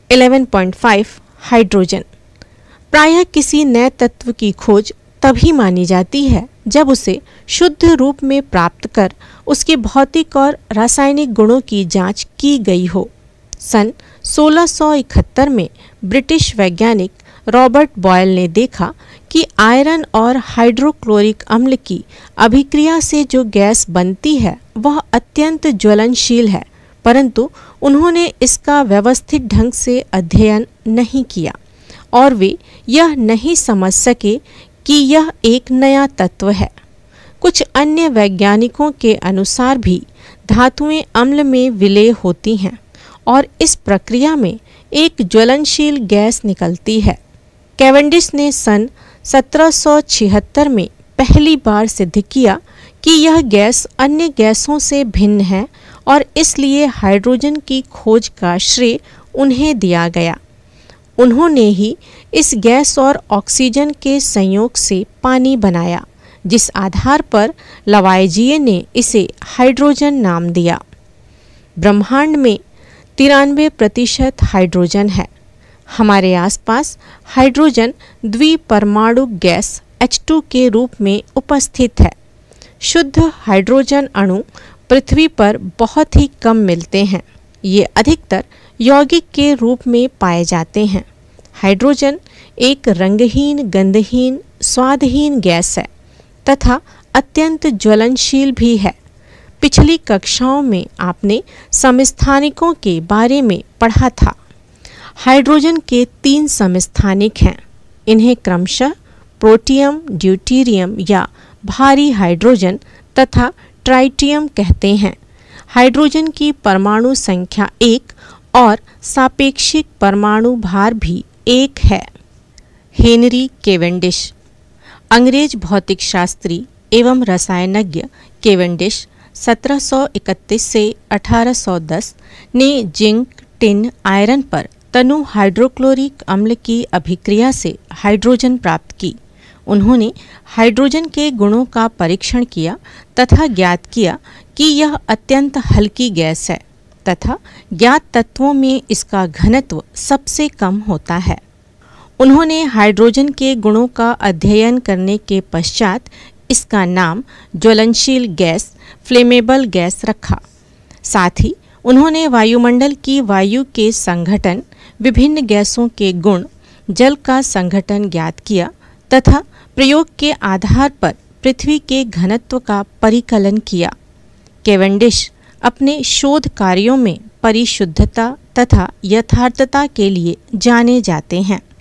11.5 hydrogen. प्रायः किसी नए तत्व की खोज तभी मानी जाती है जब उसे शुद्ध रूप में प्राप्त कर उसके भौतिक और रासायनिक गुणों की जांच की गई हो। सन 1671 में ब्रिटिश वैज्ञानिक रॉबर्ट बॉयल ने देखा कि आयरन और हाइड्रोक्लोरिक अम्ल की अभिक्रिया से जो गैस बनती है वह अत्यंत ज्वलनशील है, परंतु उन्होंने इसका व्यवस्थित ढंग से अध्ययन नहीं किया और वे यह नहीं समझ सके कि यह एक नया तत्व है। कुछ अन्य वैज्ञानिकों के अनुसार भी धातुएं अम्ल में विलय होती हैं और इस प्रक्रिया में एक ज्वलनशील गैस निकलती है। कैवेंडिश ने सन 1776 में पहली बार सिद्ध किया कि यह गैस अन्य गैसों से भिन्न है और इसलिए हाइड्रोजन की खोज का श्रेय उन्हें दिया गया। उन्होंने ही इस गैस और ऑक्सीजन के संयोग से पानी बनाया, जिस आधार पर लवाइजिए ने इसे हाइड्रोजन नाम दिया। ब्रह्मांड में 93% हाइड्रोजन है। हमारे आसपास हाइड्रोजन द्विपरमाणु गैस H2 के रूप में उपस्थित है। शुद्ध हाइड्रोजन अणु पृथ्वी पर बहुत ही कम मिलते हैं। ये अधिकतर यौगिक के रूप में पाए जाते हैं। हाइड्रोजन एक रंगहीन, गंधहीन, स्वादहीन गैस है तथा अत्यंत ज्वलनशील भी है। पिछली कक्षाओं में आपने समस्थानिकों के बारे में पढ़ा था। हाइड्रोजन के 3 समस्थानिक हैं। इन्हें क्रमशः प्रोटियम, ड्यूटेरियम या भारी हाइड्रोजन तथा ट्राइटियम कहते हैं। हाइड्रोजन की परमाणु संख्या 1 और सापेक्षिक परमाणु भार भी 1 है। Henry Cavendish. अंग्रेज भौतिक शास्त्री एवं रसायनज्ञ केवेंडिश 1731 से 1810 ने जिंक, टिन, आयरन पर तनु हाइड्रोक्लोरिक अम्ल की अभिक्रिया से हाइड्रोजन प्राप्त की। उन्होंने हाइड्रोजन के गुणों का परीक्षण किया तथा ज्ञात किया कि यह अत्यंत हल्की गैस है तथा ज्ञात तत्वों में इसका घनत्व सबसे कम होता है। उन्होंने हाइड्रोजन के गुणों का अध्ययन करने के पश्चात इसका नाम ज्वलनशील गैस, फ्लेमेबल गैस रखा। साथ ही उन्होंने वायुमंडल की वायु के संघटन, विभिन्न गैसों के गुण, जल का संघटन ज्ञात किया तथा प्रयोग के आधार पर पृथ्वी के घनत्व का परिकलन किया। केवेंडिश अपने शोध कार्यों में परिशुद्धता तथा यथार्थता के लिए जाने जाते हैं।